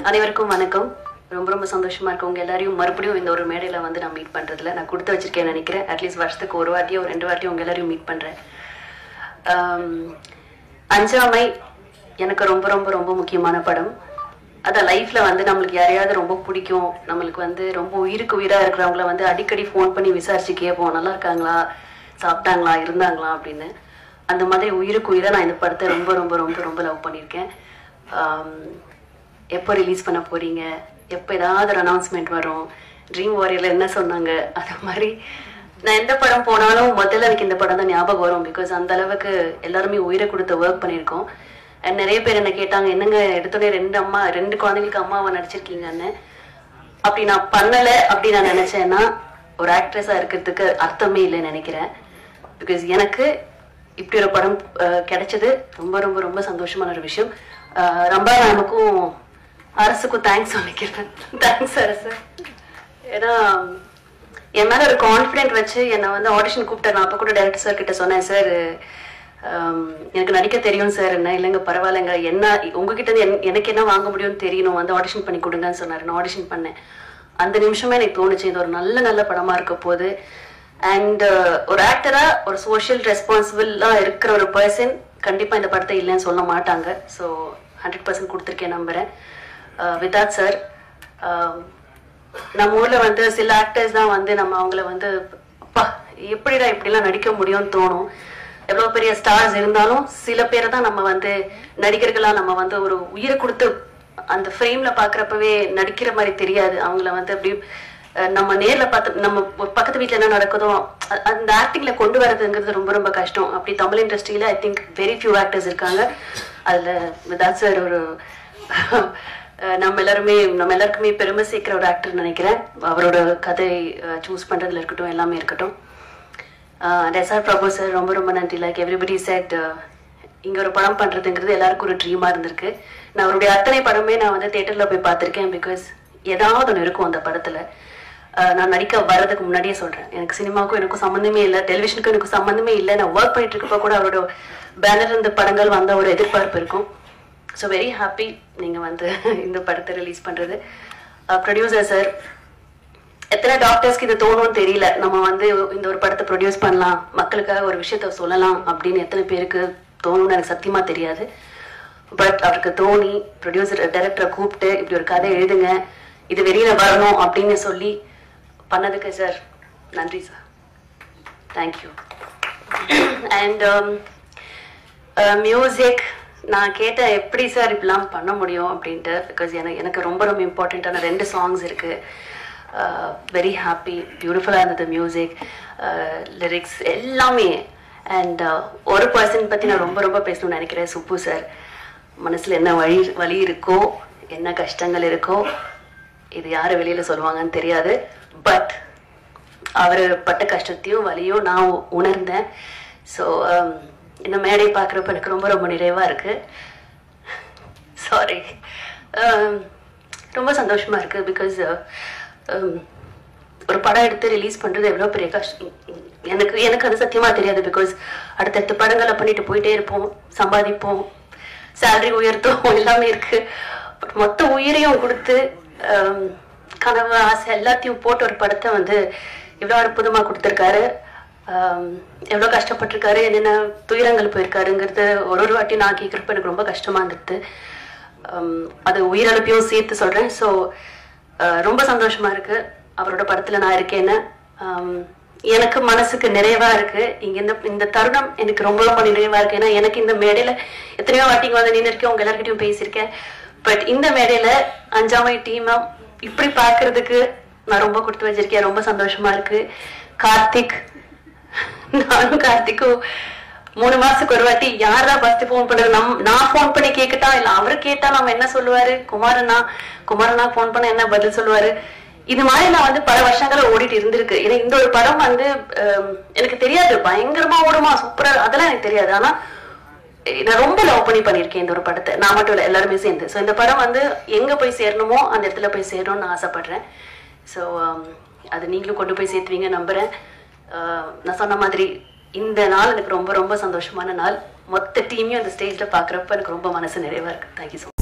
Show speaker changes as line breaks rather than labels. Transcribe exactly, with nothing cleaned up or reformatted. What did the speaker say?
அனைவருக்கும் வணக்கம். ரொம்ப ரொம்ப சந்தோஷமா இருக்கு உங்க எல்லாரையும் மறுபடியும் இந்த ஒரு மேடையில வந்து நான் மீட் பண்றதுல. நான் கொடுத்து வச்சிருக்கேன்னு நினைக்கிறேன். அட்லீஸ்ட் வருஷத்துக்கு ஒரு வாட்டியோ ரெண்டு வாட்டியோ உங்க எல்லாரையும் மீட் பண்றேன். அஞ்சாமை எனக்கு ரொம்ப ரொம்ப ரொம்ப முக்கியமான படம். அதான் லைஃப்ல வந்து நம்மளுக்கு யாரையாவது ரொம்ப பிடிக்கும், நம்மளுக்கு வந்து ரொம்ப உயிருக்கு உயிரா இருக்கிறவங்கள வந்து அடிக்கடி ஃபோன் பண்ணி விசாரிச்சு கேட்போம், நல்லா இருக்காங்களா, சாப்பிட்டாங்களா, இருந்தாங்களா அப்படின்னு. அந்த மாதிரி உயிருக்கு உயிரை நான் இந்த படத்தை ரொம்ப ரொம்ப ரொம்ப ரொம்ப லவ் பண்ணியிருக்கேன். எப்போ ரிலீஸ் பண்ண போறீங்க, எப்போ ஏதாவது ஒரு அனௌன்ஸ்மெண்ட் வரும், ட்ரீம் வாரியர்ல என்ன சொன்னாங்க, அது மாதிரி நான் எந்த படம் போனாலும் முதல்ல எனக்கு இந்த படம் தான் ஞாபகம் வரும். பிகாஸ் அந்த அளவுக்கு எல்லாருமே உயிரை கொடுத்து ஒர்க் பண்ணியிருக்கோம். அண்ட் நிறைய பேர் என்ன கேட்டாங்க, என்னங்க எடுத்தோடனே ரெண்டு அம்மா ரெண்டு குழந்தைங்களுக்கு அம்மாவை நடிச்சிருக்கீங்கன்னு. அப்படி நான் பண்ணலை அப்படி நான் நினைச்சேன்னா ஒரு ஆக்ட்ரஸா இருக்கிறதுக்கு அர்த்தமே இல்லைன்னு நினைக்கிறேன். பிகாஸ் எனக்கு இப்படி ஒரு படம் கிடைச்சது ரொம்ப ரொம்ப ரொம்ப சந்தோஷமான ஒரு விஷயம். ரொம்ப நமக்கும் அரசுக்கும் தேங்க்ஸ் சொல்லிக்கிறேன். தேங்க்ஸ் அரசு. ஏன்னா என் மேல ஒரு கான்ஃபிடென்ட் வச்சு என்னை வந்து ஆடிஷன் கூப்பிட்டாரு. நான் அப்போ கூட டைரக்டர் சார் கிட்ட சொன்னேன், சார் எனக்கு நடிக்க தெரியும் சார். என்ன இல்லைங்க பரவாயில்லைங்க, என்ன உங்ககிட்ட இருந்து எனக்கு என்ன வாங்க முடியும்னு தெரியணும், வந்து ஆடிஷன் பண்ணி கொடுங்கன்னு சொன்னார். நான் ஆடிஷன் பண்ணேன். அந்த நிமிஷமே எனக்கு தோணுச்சு இது ஒரு நல்ல நல்ல படமா இருக்க போகுது. அண்ட் ஒரு ஆக்டரா ஒரு சோஷியல் ரெஸ்பான்சிபிளா இருக்கிற ஒரு பர்சன் கண்டிப்பா இந்த படத்தை இல்லைன்னு சொல்ல மாட்டாங்க. ஸோ ஹண்ட்ரட் பர்சன்ட் கொடுத்துருக்கேன் நம்புறேன். விதாத் சார், நம்ம ஊர்ல வந்து சில ஆக்டர்ஸ் தான் வந்து நம்ம அவங்கள வந்து அப்பா எப்படிடா இப்படிலாம் நடிக்க முடியும்னு தோணும். எவ்வளவு பெரிய ஸ்டார்ஸ் இருந்தாலும் சில பேரை தான் நம்ம வந்து நடிகர்களா நம்ம வந்து ஒரு உயிரை கொடுத்து அந்த ஃப்ரேம்ல பாக்குறப்பவே நடிக்கிற மாதிரி தெரியாது. அவங்கள வந்து அப்படி நம்ம நேர்ல பார்த்து நம்ம பக்கத்து வீட்டுல என்ன நடக்குதோ அந்த ஆக்டிங்ல கொண்டு வரதுங்கிறது ரொம்ப ரொம்ப கஷ்டம். அப்படி தமிழ் இண்டஸ்ட்ரியில I think very few actors இருக்காங்க. அதுல விதாத் சார் ஒரு நம்ம எல்லாருமே நம்ம எல்லாருக்குமே பெருமை சேர்க்கிற ஒரு ஆக்டர் நினைக்கிறேன். அவரோட கதை சூஸ் பண்றதுல இருக்கட்டும், எல்லாமே இருக்கட்டும். எஸ் ஆர் பிரபு சார் ரொம்ப ரொம்ப நன்றி. லைக் எவ்ரிபடி செட், இங்க ஒரு படம் பண்றதுங்கிறது எல்லாருக்கும் ஒரு ட்ரீமா இருந்திருக்கு. நான் அவருடைய அத்தனை படமே நான் வந்து தியேட்டர்ல போய் பார்த்திருக்கேன். பிகாஸ் ஏதாவது ஒன்று இருக்கும் அந்த படத்துல. நான் நடிக்க வர்றதுக்கு முன்னாடியே சொல்றேன், எனக்கு சினிமாவுக்கும் எனக்கும் சம்மந்தமே இல்லை, டெலிவிஷனுக்கும் எனக்கு சம்மந்தமே இல்லை. நான் ஒர்க் பண்ணிட்டு இருக்கப்ப கூட அவரோட பேனர் இருந்த படங்கள் வந்த ஒரு எதிர்பார்ப்பு இருக்கும். ஸோ வெரி ஹாப்பி நீங்க வந்து இந்த படத்தை ரிலீஸ் பண்றது. ப்ரொடியூசர் சார், எத்தனை டாக்டர்ஸ்க்கு இது தோணும்னு தெரியல. நம்ம வந்து இந்த ஒரு படத்தை ப்ரொடியூஸ் பண்ணலாம், மக்களுக்காக ஒரு விஷயத்த சொல்லலாம் அப்படின்னு எத்தனை பேருக்கு தோணும்னு எனக்கு சத்தியமா தெரியாது. பட் அவருக்கு தோணி ப்ரொடியூசர் டைரக்டரை கூப்பிட்டு இப்படி ஒரு கதை எழுதுங்க, இது வெளியில வரணும் அப்படின்னு சொல்லி பண்ணதுக்கு சார் நன்றி சார். தேங்க்யூ. அண்ட் மியூசிக் நான் கேட்டேன், எப்படி சார் இப்படிலாம் பண்ண முடியும் அப்படின்ட்டு. பிகாஸ் எனக்கு எனக்கு ரொம்ப ரொம்ப இம்பார்ட்டண்ட்டான ரெண்டு சாங்ஸ் இருக்கு. வெரி ஹாப்பி, பியூட்டிஃபுல்லாக இருந்தது மியூசிக், லிரிக்ஸ் எல்லாமே. அண்ட் ஒரு பர்சன் பற்றி நான் ரொம்ப ரொம்ப பேசணும்னு நினைக்கிறேன், சுப்பு சார். மனசில் என்ன வழி வலி இருக்கோ, என்ன கஷ்டங்கள் இருக்கோ, இது யார் வெளியில் சொல்லுவாங்கன்னு தெரியாது. பட் அவர் பட்ட கஷ்டத்தையும் வலியும் நான் உணர்ந்தேன். ஸோ இந்த மேடை பார்க்குறப்ப எனக்கு ரொம்ப ரொம்ப நிறைவாக இருக்கு. சாரி, ரொம்ப சந்தோஷமா இருக்கு. பிகாஸ் ஒரு படம் எடுத்து ரிலீஸ் பண்றது எவ்வளோ பெரிய கஷ்டம் எனக்கு எனக்கு அது சத்தியமா தெரியாது. பிகாஸ் அடுத்தடுத்த படங்களை பண்ணிட்டு போயிட்டே இருப்போம், சம்பாதிப்போம், சேலரி உயர்த்தும், எல்லாமே இருக்கு. பட் மொத்த உயிரையும் கொடுத்து கனவு ஆசை எல்லாத்தையும் போட்டு ஒரு படத்தை வந்து இவ்வளோ அற்புதமா கொடுத்துருக்காரு. எவ்வளோ கஷ்டப்பட்டிருக்காரு, என்னென்ன துயரங்கள் போயிருக்காருங்கிறது ஒரு ஒரு வாட்டி நான் கேட்குறப்ப எனக்கு ரொம்ப கஷ்டமா இருந்தது. அது உயிரிழப்பையும் சேர்த்து சொல்றேன். ஸோ ரொம்ப சந்தோஷமா இருக்கு அவரோட படத்துல நான் இருக்கேன்னு. எனக்கு மனசுக்கு நிறைவா இருக்கு. இங்க இந்த இந்த தருணம் எனக்கு ரொம்ப ரொம்ப நிறைவா இருக்கு. ஏன்னா எனக்கு இந்த மேடையில எத்தனையோ வாட்டிங்க வந்து நின்று இருக்கேன், உங்க எல்லார்கிட்டையும் பேசியிருக்கேன். பட் இந்த மேடையில அஞ்சாமை டீமை இப்படி பாக்குறதுக்கு நான் ரொம்ப கொடுத்து வச்சிருக்கேன். ரொம்ப சந்தோஷமா இருக்கு. கார்த்திக், நானும் கார்த்திக்கும் மூணு மாசத்துக்கு ஒரு வாட்டி யாரா ஃபர்ஸ்ட் போன் பண்றது, நம் நான் போன் பண்ணி கேட்கட்டா இல்ல அவரு கேட்டா நம்ம என்ன சொல்லுவாரு, குமாரண்ணா குமாரண்ணா போன் பண்ண என்ன பதில் சொல்லுவாரு. இது மாதிரி நான் வந்து பல வருஷங்கள ஓடிட்டு இருந்திருக்கு. ஏன்னா இந்த ஒரு படம் வந்து எனக்கு தெரியாது பயங்கரமா ஓடுமா சூப்பரா, அதெல்லாம் எனக்கு தெரியாது. ஆனா நான் ரொம்ப லவ் பண்ணி பண்ணியிருக்கேன் இந்த ஒரு படத்தை, நான் மட்டும் இல்லை எல்லாருமே சேர்ந்து. ஸோ இந்த படம் வந்து எங்க போய் சேரணுமோ அந்த இடத்துல போய் சேரணும்னு நான் ஆசைப்படுறேன். ஸோ அது நீங்களும் கொண்டு போய் சேர்த்துவீங்க நம்புறேன். நான் சொன்ன மாதிரி இந்த நாள் எனக்கு ரொம்ப ரொம்ப சந்தோஷமான நாள். மொத்த டீமையும் அந்த ஸ்டேஜ்ல பாக்குறப்ப எனக்கு ரொம்ப மனசு நிறைவா இருக்கு. Thank you so much.